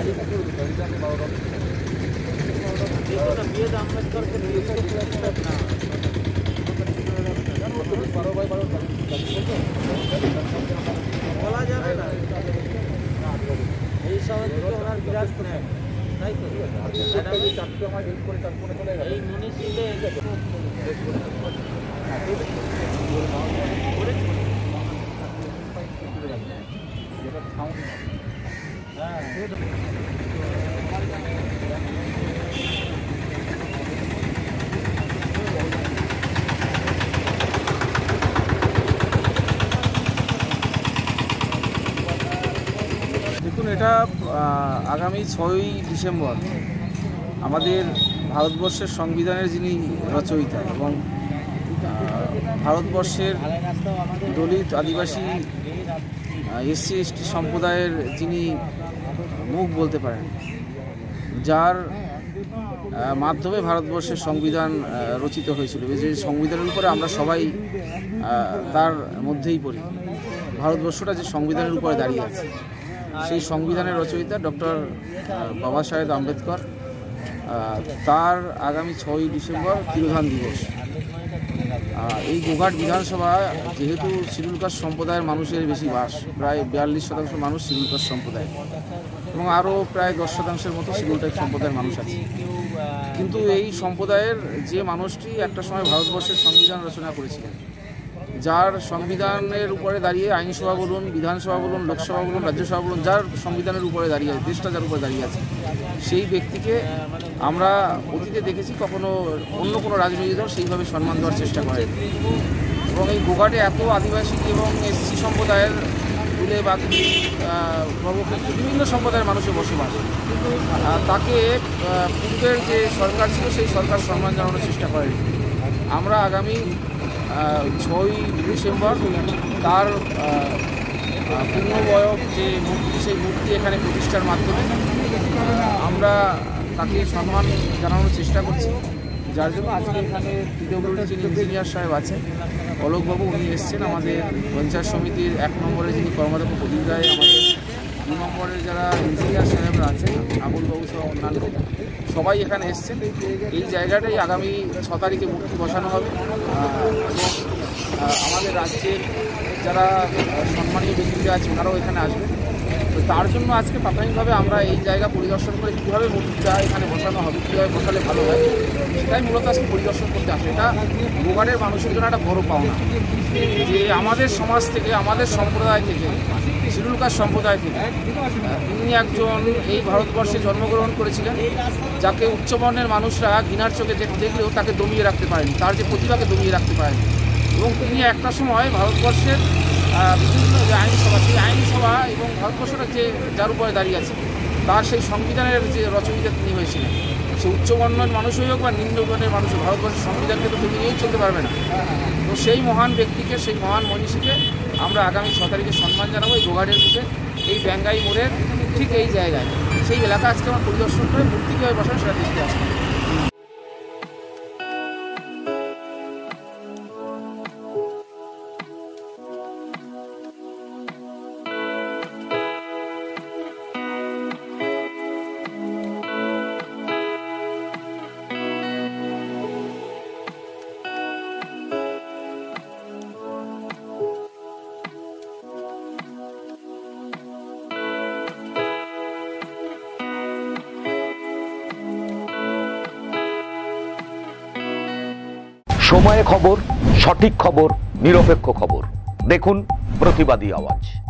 বলা যাবে না এই সময় ওনার বিরাট নেয় তাই তো এই মিউনিসিপ্যালিটি দেখুন, এটা আগামী 6ই ডিসেম্বর আমাদের ভারতবর্ষের সংবিধানের যিনি রচয়িতা এবং ভারতবর্ষের দলিত আদিবাসী এসসি এসটি সম্প্রদায়ের যিনি মুখ বলতে পারেন, যার মাধ্যমে ভারতবর্ষের সংবিধান রচিত হয়েছিল, যে সংবিধানের উপরে আমরা সবাই তার মধ্যেই পড়ি। ভারতবর্ষটা যে সংবিধানের উপরে দাঁড়িয়ে আছে, সেই সংবিধানের রচয়িতা ডক্টর বাবা সাহেব আম্বেদকর, তার আগামী 6ই ডিসেম্বর তিরোধান দিবস। এই গোঘাট বিধানসভা যেহেতু শিডিউল কাস্ট সম্প্রদায়ের মানুষের বেশি বাস, প্রায় 42% মানুষ শিডিউল কাস্ট সম্প্রদায় এবং আরও প্রায় 10% মতো শিডিউল ট্রাইব সম্প্রদায়ের মানুষ আছে। কিন্তু এই সম্প্রদায়ের যে মানুষটি একটা সময় ভারতবর্ষের সংবিধান রচনা করেছিলেন, যার সংবিধানের উপরে দাঁড়িয়ে আইনসভা বলুন, বিধানসভা বলুন, লোকসভা বলুন, রাজ্যসভা বলুন, যার সংবিধানের উপরে দাঁড়িয়ে আছে, দেশটা যার উপরে দাঁড়িয়ে আছে, সেই ব্যক্তিকে আমরা অতীতে দেখেছি কখনো অন্য কোনো রাজনৈতিক দল সেইভাবে সম্মান দেওয়ার চেষ্টা করে। এবং এই গোঘাটে এত আদিবাসী এবং এসসি সম্প্রদায়ের তুলে বাগদি সর্বক্ষেত্রে বিভিন্ন সম্প্রদায়ের মানুষের বসবাস, তাকে পূর্বের যে সরকার ছিল সেই সরকার সম্মান জানানোর চেষ্টা করে। আমরা আগামী 6ই ডিসেম্বর তার পূর্ণবয়ব যে মূর্তি, সেই মূর্তি এখানে প্রতিষ্ঠার মাধ্যমে আমরা তাকে সম্মান জানানোর চেষ্টা করছি। যার জন্য আজকে এখানে পিডব্লিউডি যিনি ইঞ্জিনিয়ার সাহেব আছেন, অলোকবাবু, উনি এসছেন। আমাদের পঞ্চায়েত সমিতির 1 নম্বরে যিনি কর্মাধ্যক্ষ প্রদীপ রায়, আমাদের 2 নম্বরের যারা ইঞ্জিনিয়ার সাহেবরা আছেন, আবুলবাবু সহ অন্যান্য সবাই এখানে এসছেন। এই জায়গাটাই আগামী 6 তারিখে মূর্তি বসানো হবে এবং আমাদের রাজ্যের যারা সম্মানীয় ব্যক্তিরা আছে ওনারাও এখানে আসবেন। তো তার জন্য আজকে প্রাথমিকভাবে আমরা এই জায়গা পরিদর্শন করে কীভাবে মূর্তিটা এখানে বসানো হবে, কীভাবে বসালে ভালো হয়, সেটাই মূলত আজকে পরিদর্শন করতে আসে। এটা গোঘাটের মানুষের জন্য একটা বড় পাওনা যে আমাদের সমাজ থেকে, আমাদের সম্প্রদায় থেকে, শিডিউল কাস্ট সম্প্রদায় থেকে তিনি একজন এই ভারতবর্ষে জন্মগ্রহণ করেছিলেন, যাকে উচ্চবর্ণের মানুষরা ঘৃণার চোখে দেখলেও তাকে দমিয়ে রাখতে পারেনি, তার যে প্রতিভাকে দমিয়ে রাখতে পারেনি। এবং তিনি একটা সময় ভারতবর্ষের বিভিন্ন যে আইনসভা, সেই আইনসভা এবং ভারতবর্ষটা যে যার উপরে দাঁড়িয়ে আছে, তার সেই সংবিধানের যে রচয়িতা তিনি হয়েছিলেন। সে উচ্চবর্ণের মানুষই হোক বা নিম্নবর্ণের মানুষ, ভারতবর্ষের সংবিধানকে তো তিনি নিয়েই চলতে পারবে না। তো সেই মহান ব্যক্তিকে, সেই মহান মনীষীকে আমরা আগামী 6 তারিখে সম্মান জানাবো এই গোঘাটের বুকে, এই ব্যাঙ্গাই মোড়ের ঠিক এই জায়গায়। সেই এলাকা আজকে আমরা পরিদর্শন করে মূর্তি কীভাবে বসানো সেটা দেখতে আসবো। সময়ে খবর, সঠিক খবর, নিরপেক্ষ খবর। দেখুন প্রতিবাদী আওয়াজ।